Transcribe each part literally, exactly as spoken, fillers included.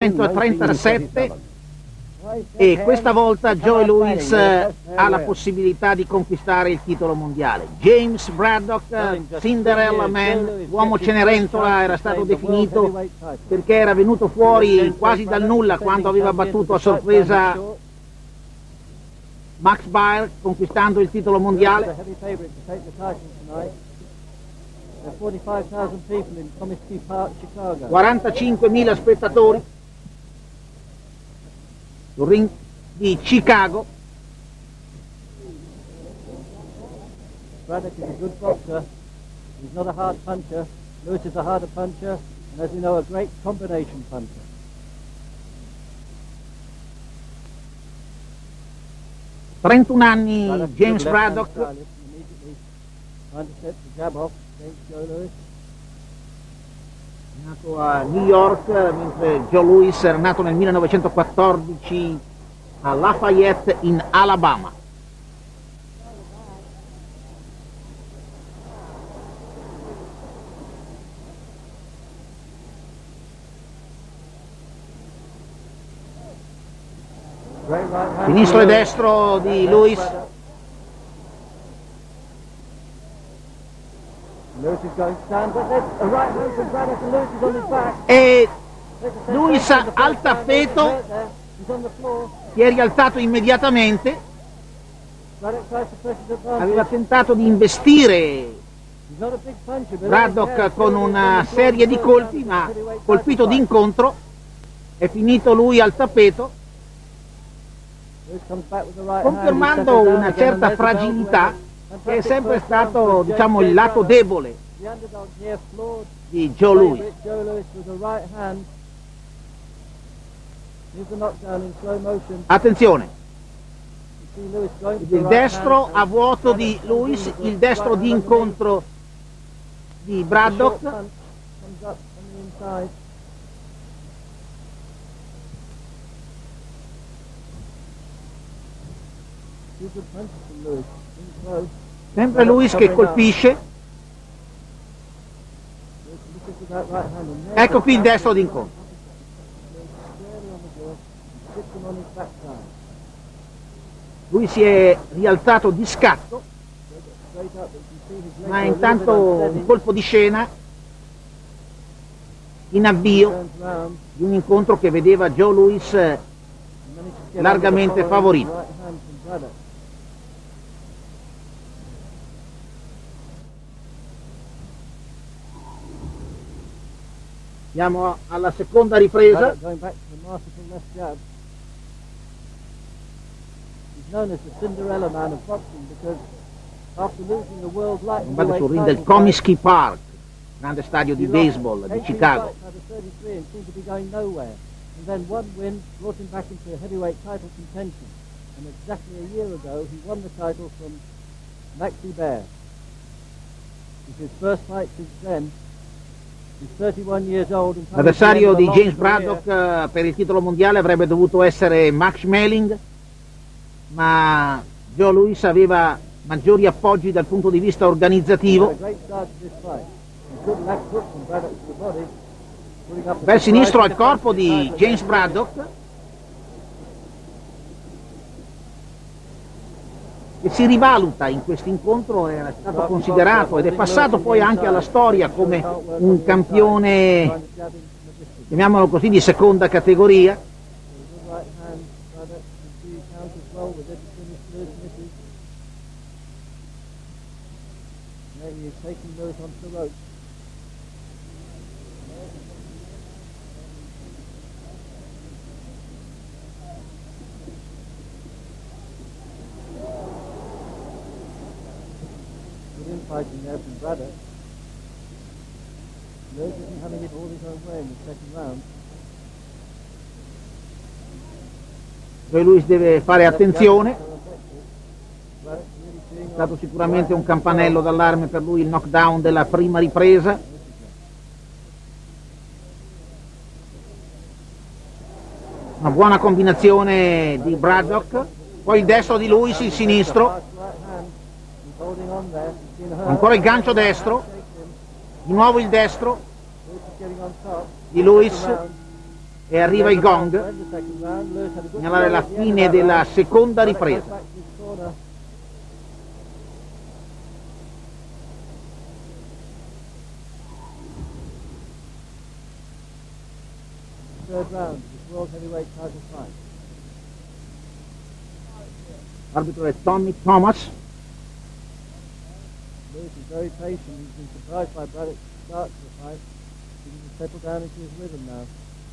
millenovecentotrentasette e questa volta Joe Louis ha la possibilità di conquistare il titolo mondiale. James Braddock, Cinderella Man, uomo Cenerentola, era stato definito perché era venuto fuori quasi dal nulla quando aveva battuto a sorpresa Max Baer, conquistando il titolo mondiale. quarantacinquemila spettatori sul ring di Chicago. Braddock is a good boxer. He's not a hard puncher. Louis is a harder puncher, and as you know, a great combination puncher. trentuno anni James Braddock. Nato a New York, mentre Joe Louis era nato nel millenovecentoquattordici a Lafayette in Alabama. Sinistro e destro di Louis. E Louis al tappeto si è rialzato immediatamente, aveva tentato di investire Braddock con una serie di colpi, ma colpito d'incontro è finito lui al tappeto, confermando una certa fragilità che è sempre stato, diciamo, il lato debole di Joe Louis. Attenzione, il destro a vuoto di Louis, il destro di incontro di Braddock. Sempre Louis che colpisce. Ecco qui il destro d'incontro. Lui si è rialzato di scatto, ma intanto un colpo di scena in avvio di un incontro che vedeva Joe Louis largamente favorito. Siamo alla seconda ripresa. È andato sul ring del Comiskey Park, grande stadio di baseball di Chicago. And then one win brought him back into heavyweight title contention. And exactly a year ago, he won the title from Maxie Baer. It's his first fight since then. He's thirty-one years old. L'avversario di James Braddock uh, per il titolo mondiale avrebbe dovuto essere Max Schmeling, ma Joe Louis aveva maggiori appoggi dal punto di vista organizzativo. Bel sinistro al corpo di James Braddock, che si rivaluta in questo incontro, era stato considerato ed è passato poi anche alla storia come un campione, chiamiamolo così, di seconda categoria. Fighting there from Braddock. Louis isn't having it all his own way in the second round. Joe Louis deve fare attenzione. È stato sicuramente un campanello d'allarme per lui il knockdown della prima ripresa. Una buona combinazione di Braddock, poi il destro di Louis, il sinistro. Ancora il gancio destro, di nuovo il destro di Louis, E arriva il gong, segnalare la fine della seconda ripresa. Arbitro è Tommy Thomas. Lewis is very patient. He's been surprised by Braddock's start to the fight. He can settle down into his rhythm now.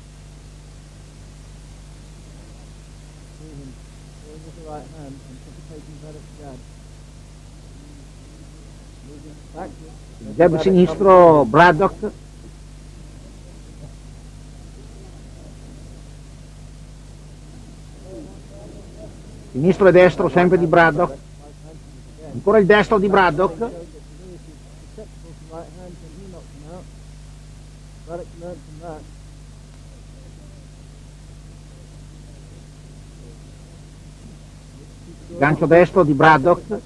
See him going with the right hand, anticipating Braddock's jab. Moving backwards. Il jab sinistro Braddock. Sinistro e destro sempre di Braddock. Ancora il destro di Braddock. Gancio destro di Braddock.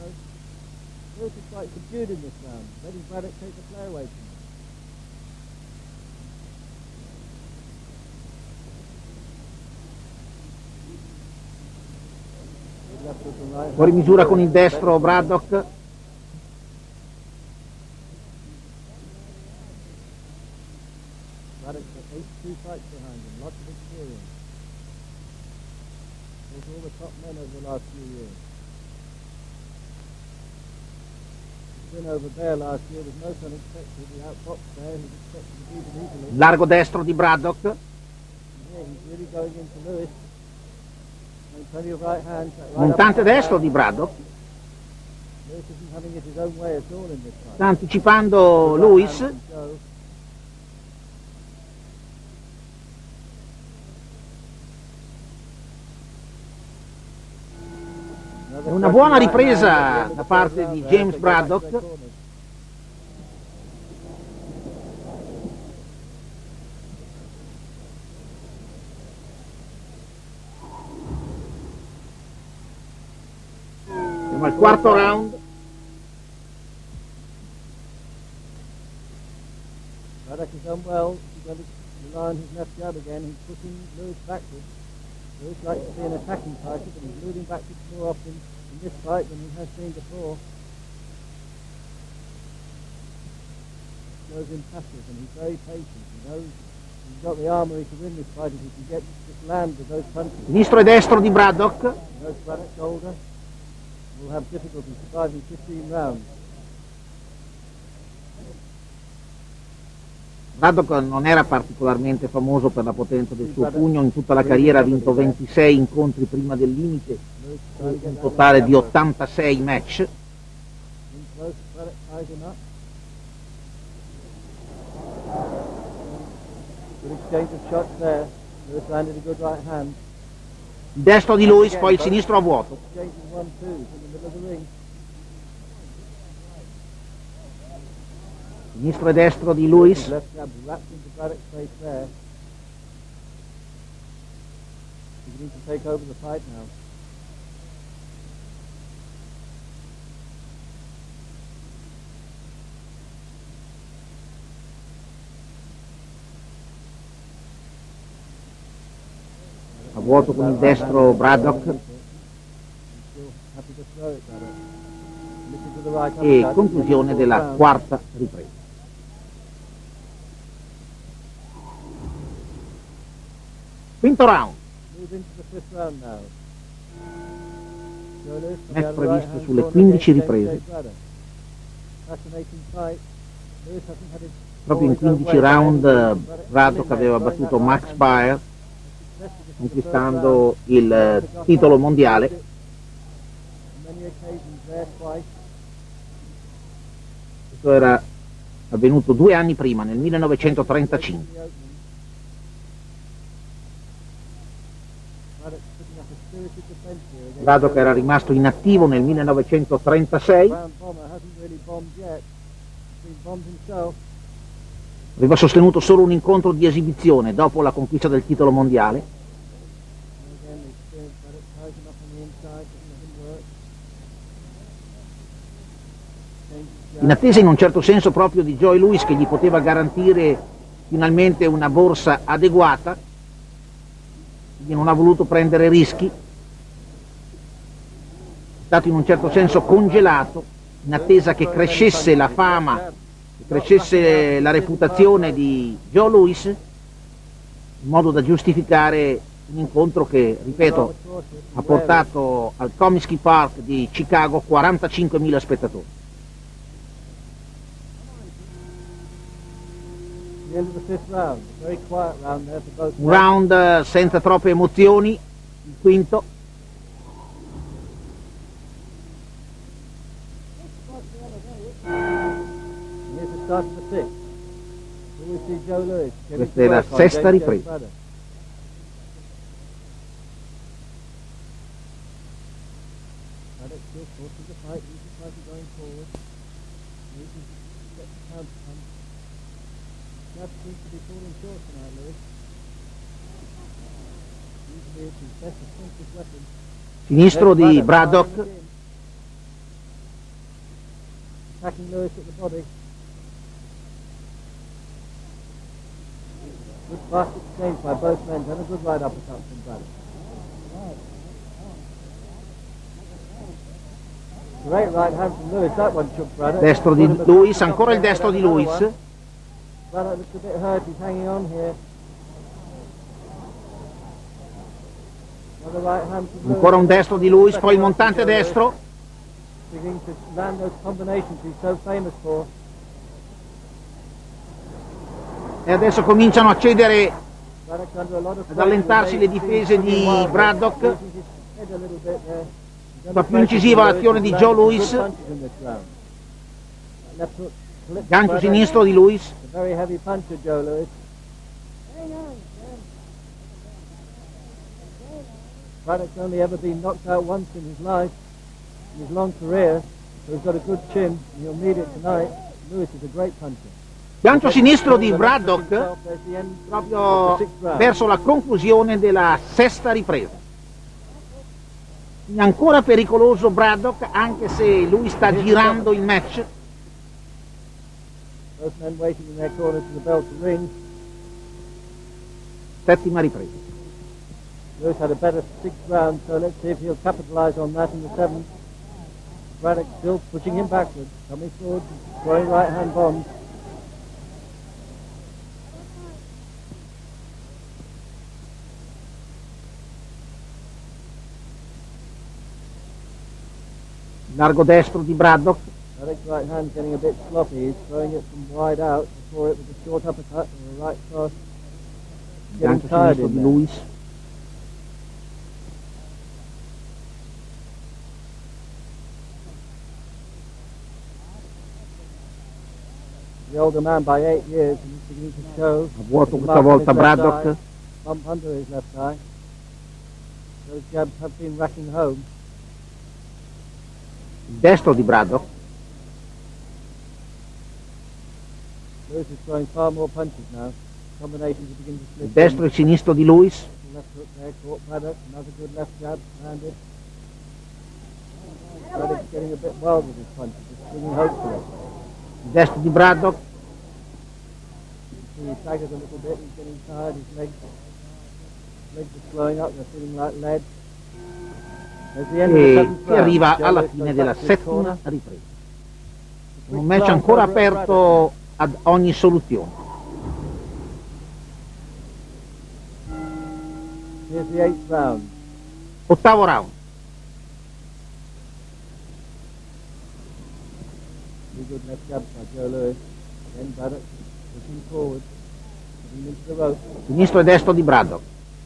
Fuori misura con il destro Braddock. Largo destro di Braddock. Montante destro di Braddock. Sta anticipando Lewis. È una buona ripresa da parte di James Braddock. Siamo al quarto round. Braddock has done well. He's got to rely on his left jab again. He's pushing Lewis backwards. Lewis likes to be an attacking fighter, but he's moving backwards more often in this fight than he has been before. Goes impassive, and he's very patient. He knows he's got the armory to win this fight if he can get just land with those punches. Sinistro e destro di Braddock. He knows Braddock's older. Will have difficulty surviving fifteen rounds. Braddock non era particolarmente famoso per la potenza del suo pugno, in tutta la carriera ha vinto ventisei incontri prima del limite, un totale di ottantasei match. Il destro di Lewis, poi il sinistro a vuoto. Sinistro e destro di Lewis. A vuoto con il destro Braddock. E conclusione della quarta ripresa. Quinto round. Match previsto sulle quindici riprese. Proprio in quindici round Braddock aveva battuto Max Baer, conquistando il titolo mondiale. Questo era avvenuto due anni prima, nel millenovecentotrentacinque. Braddock era rimasto inattivo nel millenovecentotrentasei. Aveva sostenuto solo un incontro di esibizione dopo la conquista del titolo mondiale. In attesa in un certo senso proprio di Joe Louis, che gli poteva garantire finalmente una borsa adeguata. quindi non ha voluto prendere rischi, è stato in un certo senso congelato in attesa che crescesse la fama, che crescesse la reputazione di Joe Louis, in modo da giustificare un incontro che, ripeto, ha portato al Comiskey Park di Chicago quarantacinquemila spettatori. Un round senza troppe emozioni, il quinto. Questa è la sesta ripresa. Sinistro di Braddock. Attacking Lewis at the body. Good fast exchange by both men and a good right uppercut from Braddock. Great right hand from Lewis, that one shook Braddock. Destro di Louis, ancora il destro di Louis. Braddock looks a bit hurt, he's hanging on here. Another right hand from Lewis. Ancora un destro di Louis, poi il montante destro. Beginning to land those combinations he's so famous for. E adesso cominciano a cedere, ad allentarsi le difese di Braddock. Va più incisiva l'azione di Joe Louis. Gancio sinistro di Louis. Braddock's only ever been knocked out once in his life, in his long career, so he's got a good chin, and he'll need it tonight. Lewis is a great puncher. Gancio sinistro di Braddock proprio verso la conclusione della sesta ripresa. Quindi ancora pericoloso Braddock, anche se lui sta girando il match. Settima ripresa. Lewis had a better sixth round, so let's see if he'll capitalize on that in the seventh. Braddock still pushing him backwards, coming forward, throwing right hand bombs. Largo destro di Braddock. Braddock's right hand getting a bit sloppy, he's throwing it from wide out before it with a short uppercut or a right cross. Getting Gancio tired sinistro in di there. Louis. The older man by eight years and he's beginning to show. A vuoto questa volta Braddock. Bump under his left eye. Those jabs have been racking home. Il destro di Braddock. Lewis is throwing far more punches now. Combinations are beginning to slip. Il destro e il sinistro di Louis. Left hook there, caught Braddock. Another good left jab, landed. Braddock's getting a bit wild with his punches, just swinging hopefully. Il destro di Braddock. He staggered a little bit, he's getting tired, his legs, legs are slowing up, they're feeling like lead. E si arriva alla fine della settima ripresa. Un match ancora aperto ad ogni soluzione. Here's the eighth round. Ottavo round. Very good left jab by Joe Louis. Then Braddock pushing forward, getting into the rope. Sinistro e destro di Braddock.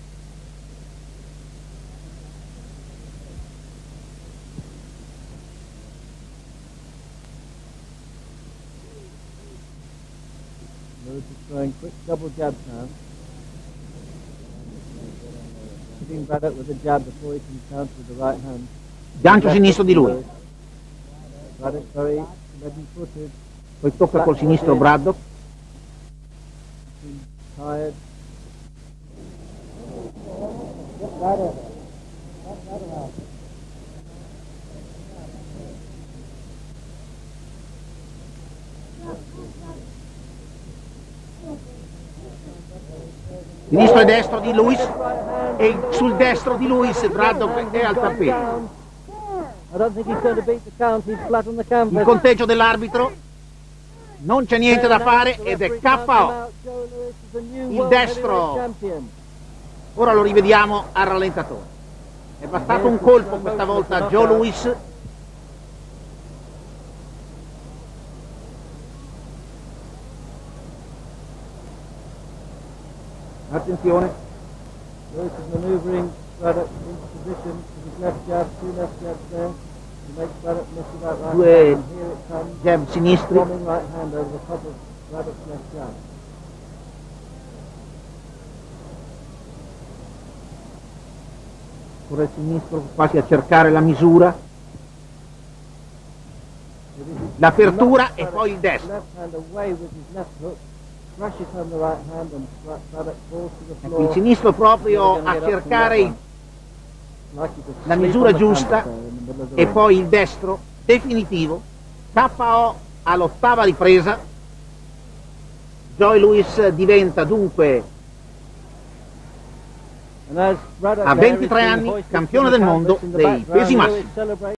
Lewis is throwing quick double jabs now. Hitting Braddock with a jab before he can counter with the right hand. Gancio sinistro di lui. Braddock very leaden-footed. Poi tocca col sinistro Braddock. Tired. Sinistro e destro di Lewis, e sul destro di Lewis Braddock è al tappeto. Il conteggio dell'arbitro, non c'è niente da fare ed è K O. Il destro, ora lo rivediamo al rallentatore. È bastato un colpo questa volta a Joe Louis. Attenzione. Lewis is maneuvering Braddock into position with his left jab, two left jabs there. He makes Braddock miss with that right Due hand. And here it comes. jab sinistri. Bombing right hand over the top of Braddock's left jab. Ora il sinistro quasi a cercare la misura, l'apertura e poi il destro. Left hand away with his left hook. Crashes home the right hand and Braddock falls to the Ecco, floor. il sinistro proprio a cercare il- la misura giusta e poi il destro definitivo. K O all'ottava ripresa. Joe Louis diventa dunque a ventitré anni campione del mondo dei pesi massimi.